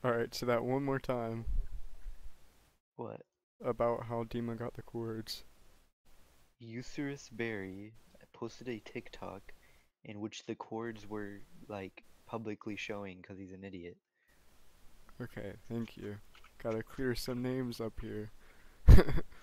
Alright, so that one more time What? about how Dima got the chords. Eucerus Berry posted a TikTok in which the chords were like publicly showing because he's an idiot. Okay, thank you. Gotta clear some names up here.